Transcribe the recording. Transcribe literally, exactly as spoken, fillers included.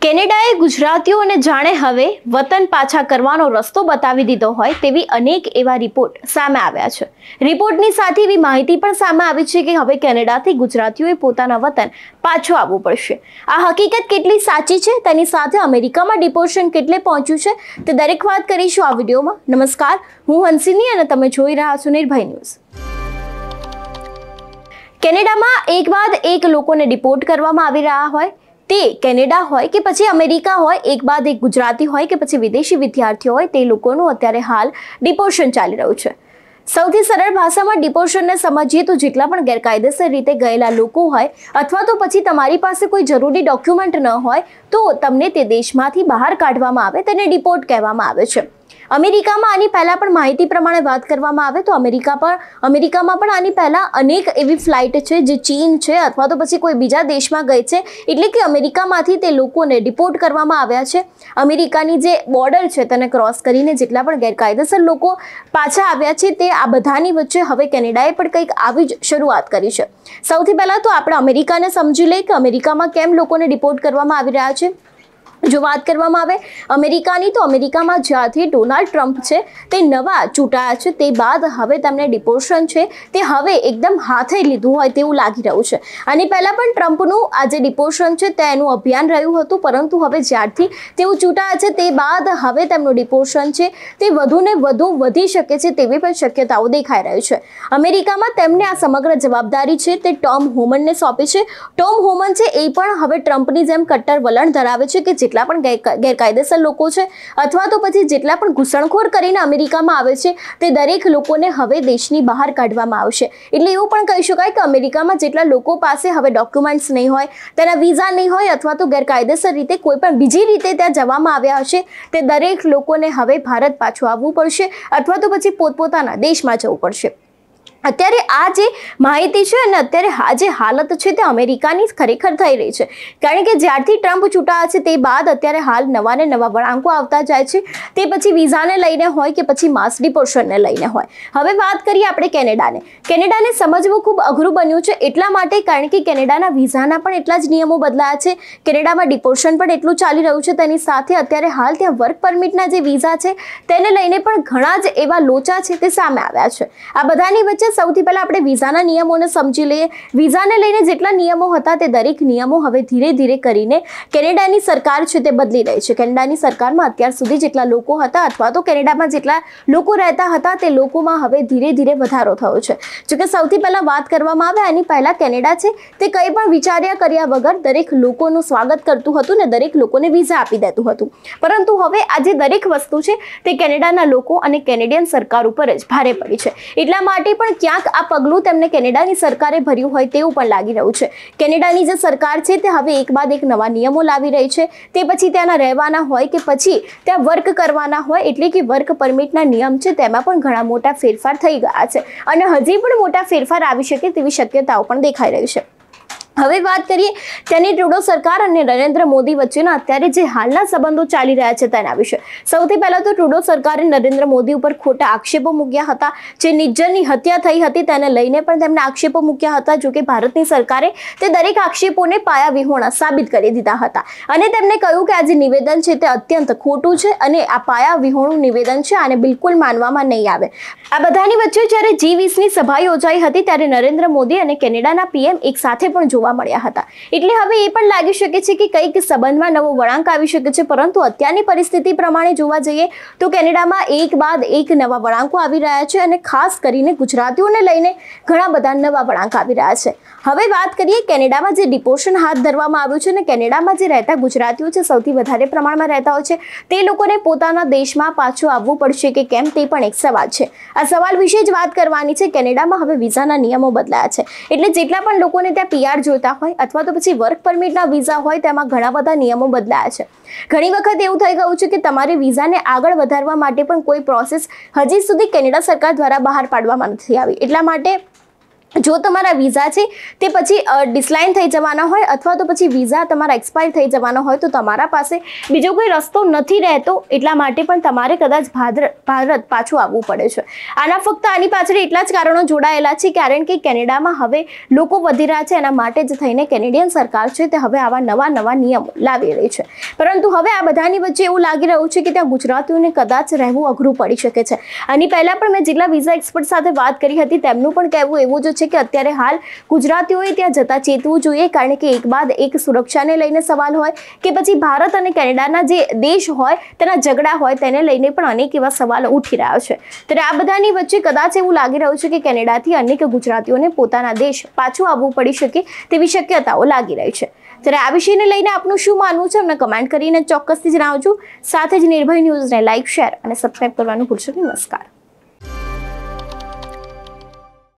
કેનેડાએ ગુજરાતીઓને જાણે હવે વતન પાછા કરવાનો રસ્તો બતાવી દીધો હોય તેવી અનેક એવા રિપોર્ટ સામે આવ્યા છે। રિપોર્ટની સાથે એવી માહિતી પણ સામે આવી છે કે હવે કેનેડાથી ગુજરાતીઓએ પોતાના વતન પાછું આવવું પડશે। આ હકીકત કેટલી સાચી છે તેની સાથે અમેરિકામાં ડિપોર્શન કેટલે પહોંચ્યું છે તે દરેક વાત કરીશું આ વિડીયોમાં। નમસ્કાર, હું હંસિની અને તમે જોઈ રહ્યા છો નિર્ભય ન્યૂઝ। કેનેડામાં એક બાદ એક લોકોને ડિપોર્ટ કરવામાં આવી રહ્યા હોય, તે કેનેડા હોય કે પછી અમેરિકા હોય, એક બાદ એક ગુજરાતી હોય કે પછી વિદેશી વિદ્યાર્થીઓ હોય, તે લોકોનું અત્યારે હાલ ડિપોર્શન ચાલી રહ્યું છે। સૌથી સરળ ભાષામાં ડિપોર્શનને સમજીએ તો જેટલા પણ ગેરકાયદેસર રીતે ગયેલા લોકો હોય અથવા તો પછી તમારી પાસે કોઈ જરૂરી ડોક્યુમેન્ટ ન હોય તો તમને તે દેશમાંથી બહાર કાઢવામાં આવે તેને ડિપોર્ટ કહેવામાં આવે છે। અમેરિકામાં આની પહેલા પણ માહિતી પ્રમાણે વાત કરવામાં આવે તો અમેરિકા પર અમેરિકામાં પણ આની પહેલા અનેક એવી ફ્લાઇટ છે જે ચીન છે અથવા તો પછી કોઈ બીજા દેશમાં ગઈ છે, એટલે કે અમેરિકામાંથી તે લોકોને ડિપોર્ટ કરવામાં આવ્યા છે। અમેરિકાની જે બોર્ડર છે તેને ક્રોસ કરીને જેટલા પણ ગેરકાયદેસર લોકો પાછા આવ્યા છે તે આ બધાની વચ્ચે હવે કેનેડાએ પણ કંઈક આવી જ શરૂઆત કરી છે। સૌથી પહેલા તો આપણે અમેરિકાને સમજી લઈએ કે અમેરિકામાં કેમ લોકોને ડિપોર્ટ કરવામાં આવી રહ્યા છે। જો વાત કરવામાં આવે અમેરિકાની તો અમેરિકામાં જ્યારથી ડોનાલ્ડ ટ્રમ્પ છે તે નવા ચૂંટાયા છે તે બાદ હવે તેમને ડિપોર્શન છે તે હવે એકદમ હાથે લીધું હોય તેવું લાગી રહ્યું છે। આની પહેલાં પણ ટ્રમ્પનું આ જે ડિપોર્શન છે તેનું અભિયાન રહ્યું હતું, પરંતુ હવે જ્યારથી તેઓ ચૂંટાયા છે તે બાદ હવે તેમનું ડિપોર્શન છે તે વધુને વધુ વધી શકે છે તેવી પણ શક્યતાઓ દેખાઈ રહી છે। અમેરિકામાં તેમને આ સમગ્ર જવાબદારી છે તે ટોમ હોમનને સોંપી છે। ટોમ હોમન છે એ પણ હવે ટ્રમ્પની જેમ કટ્ટર વલણ ધરાવે છે કે જેટલા પણ ગેરકાયદેસર લોકો છે અથવા તો પછી જેટલા પણ ઘૂસણખોર કરીને અમેરિકામાં આવે છે તે દરેક લોકોને હવે દેશની બહાર કાઢવામાં આવશે। એટલે એવું પણ કહી શકાય કે અમેરિકામાં જેટલા લોકો પાસે હવે ડોક્યુમેન્ટ્સ નહીં હોય, તેના વિઝા નહીં હોય અથવા તો ગેરકાયદેસર રીતે કોઈ પણ બીજી રીતે ત્યાં જવામાં આવ્યા હશે તે દરેક લોકોને હવે ભારત પાછું આવવું પડશે અથવા તો પછી પોતપોતાના દેશમાં જવું પડશે। અત્યારે આ જે માહિતી છે અને અત્યારે આ જે હાલત છે તે અમેરિકાની ખરેખર થઈ રહી છે, કારણ કે જ્યારથી ટ્રમ્પ ચૂંટાયા છે તે બાદ અત્યારે હાલ નવા ને નવા વળાંકો આવતા જાય છે, તે પછી વિઝાને લઈને હોય કે પછી માસ ડિપોર્શનને લઈને હોય। હવે વાત કરીએ આપણે કેનેડાને કેનેડાને સમજવું ખૂબ અઘરું બન્યું છે એટલા માટે કારણ કે કેનેડાના વિઝાના પણ એટલા જ નિયમો બદલાયા છે, કેનેડામાં ડિપોર્શન પણ એટલું ચાલી રહ્યું છે, તેની સાથે અત્યારે હાલ ત્યાં વર્ક પરમિટના જે વિઝા છે તેને લઈને પણ ઘણા જ એવા લોચા છે તે સામે આવ્યા છે। આ બધાની વચ્ચે સૌથી પહેલા આપણે વિઝાના નિયમોને સમજી લઈએ। વિઝાને લઈને જેટલા નિયમો હતા તે દરેક નિયમો હવે ધીરે ધીરે કરીને કેનેડાની સરકાર છે તે બદલી રહી છે। કેનેડાની સરકારમાં અત્યાર સુધી જેટલા લોકો હતા અથવા તો કેનેડામાં જેટલા લોકો રહેતા હતા તે લોકોમાં હવે ધીરે ધીરે વધારો થયો છે। જોકે સૌથી પહેલા વાત કરવામાં આવે આની પહેલા કેનેડા છે તે કંઈ પણ વિચાર્યા કર્યા વગર દરેક લોકોનું સ્વાગત કરતું હતું ને દરેક લોકોને વિઝા આપી દેતું હતું, પરંતુ હવે આ જે દરેક વસ્તુ છે તે કેનેડાના લોકો અને કેનેડિયન સરકાર ઉપર જ ભારે પડી છે। એટલા માટે પણ ક્યાંક આ પગલું તેમને કેનેડાની સરકારે ભર્યું હોય તેવું પણ લાગી રહ્યું છે। કેનેડાની જે સરકાર છે તે હવે એક બાદ એક નવા નિયમો લાવી રહી છે, તે પછી ત્યાંના રહેવાના હોય કે પછી ત્યાં વર્ક કરવાના હોય, એટલે કે વર્ક પરમિટના નિયમ છે તેમાં પણ ઘણા મોટા ફેરફાર થઈ ગયા છે અને હજી પણ મોટા ફેરફાર આવી શકે તેવી શક્યતાઓ પણ દેખાઈ રહી છે। હવે વાત કરીએ ત્યાંની ટ્રુડો સરકાર અને નરેન્દ્ર મોદી વચ્ચેના અત્યારે જે હાલના સંબંધો ચાલી રહ્યા છે તેના વિશે સૌથી પહેલા તો ટ્રુડો સરકારે નરેન્દ્ર મોદી ઉપર ખોટા આક્ષેપો મૂક્યા હતા। જે નિજ્જરની હત્યા થઈ હતી તેને લઈને પણ તેમણે આક્ષેપો મૂક્યા હતા, જો કે ભારતની સરકારે તે દરેક આક્ષેપોને પાયાવિહોણા સાબિત કરી દીધા હતા અને તેમણે કહ્યું કે આ જે નિવેદન છે તે અત્યંત ખોટું છે અને આ પાયાવિહોણું નિવેદન છે, આને બિલકુલ માનવામાં નહીં આવે। આ બધાની વચ્ચે જ્યારે જી વીસની સભા યોજાઈ હતી ત્યારે નરેન્દ્ર મોદી અને કેનેડાના પીએમ એક સાથે પણ જોવા મળ્યા હતા, એટલે હવે એ પણ લાગી શકે છે કે કંઈક સંબંધમાં નવો વળાંક આવી શકે છે। પરંતુ અત્યારની પરિસ્થિતિ પ્રમાણે જોવા જઈએ તો કેનેડામાં એક બાદ એક નવા વળાંકો આવી રહ્યા છે અને ખાસ કરીને ગુજરાતીઓને લઈને ઘણા બધા નવા વળાંક આવી રહ્યા છે। હવે વાત કરીએ કેનેડામાં જે ડિપોર્શન હાથ ધરવામાં આવ્યું છે અને કેનેડામાં જે રહેતા ગુજરાતીઓ છે સૌથી વધારે પ્રમાણમાં રહેતા હોય છે તે લોકોને પોતાના દેશમાં પાછું આવવું પડશે કે કેમ તે પણ એક સવાલ છે। આ સવાલ વિશે જ વાત કરવાની છે। કેનેડામાં હવે વિઝાના નિયમો બદલાયા છે, એટલે જેટલા પણ લોકોને ત્યાં પીઆર જોઈતા હોય અથવા તો પછી વર્ક પરમિટના વિઝા હોય તેમાં ઘણા બધા નિયમો બદલાયા છે। ઘણી વખત એવું થઈ ગયું છે કે તમારે વિઝાને આગળ વધારવા માટે પણ કોઈ પ્રોસેસ હજી સુધી કેનેડા સરકાર દ્વારા બહાર પાડવામાં નથી આવી, એટલા માટે જો તમારા વિઝા છે તે પછી ડિસ્લાઇન થઈ જવાના હોય અથવા તો પછી વિઝા તમારા એક્સપાયર થઈ જવાના હોય તો તમારા પાસે બીજો કોઈ રસ્તો નથી રહેતો, એટલા માટે પણ તમારે કદાચ ભારત પાછું આવવું પડે છે. આના ફક્ત આની પાછળ એટલા જ કારણો જોડાયેલા છે, કારણ કે કેનેડામાં હવે લોકો વધી રહ્યા છે. એના માટે જ થઈને કેનેડિયન સરકાર છે તે હવે આવા નવા નવા નિયમો લાવી રહી છે. પરંતુ હવે આ બધાની વચ્ચે એવું લાગી રહ્યું છે કે ત્યાં ગુજરાતીઓને કદાચ રહેવું અઘરું પડી શકે છે. આની પહેલાં પણ મેં જિલ્લા વિઝા એક્સપર્ટ સાથે વાત કરી હતી, તેમનું પણ કહેવું એવું જ છે કે અત્યારે હાલ ગુજરાતીઓએ ત્યાં જતા ચેતવું જોઈએ, કારણ કે એક બાદ એક સુરક્ષાને લઈને સવાલ હોય કે પછી ભારત અને કેનેડાના જે દેશ હોય તેના ઝઘડા હોય તેને લઈને પણ અનેક એવા સવાલો ઉઠી રહ્યા છે. ત્યારે આ બધાની વચ્ચે કદાચ એવું લાગી રહ્યું છે કે કેનેડાથી અનેક ગુજરાતીઓને પોતાના દેશ પાછું આવવું પડી શકે તેવી શક્યતાઓ લાગી રહી છે. ત્યારે આ વિષયને લઈને આપનું શું માનવું છે અમને કમેન્ટ કરીને ચોક્કસથી જણાવજો. સાથે જ નિર્ભય ન્યૂઝને લાઇક, શેર અને સબસ્ક્રાઇબ કરવાનું ભૂલશો નહીં. નમસ્કાર.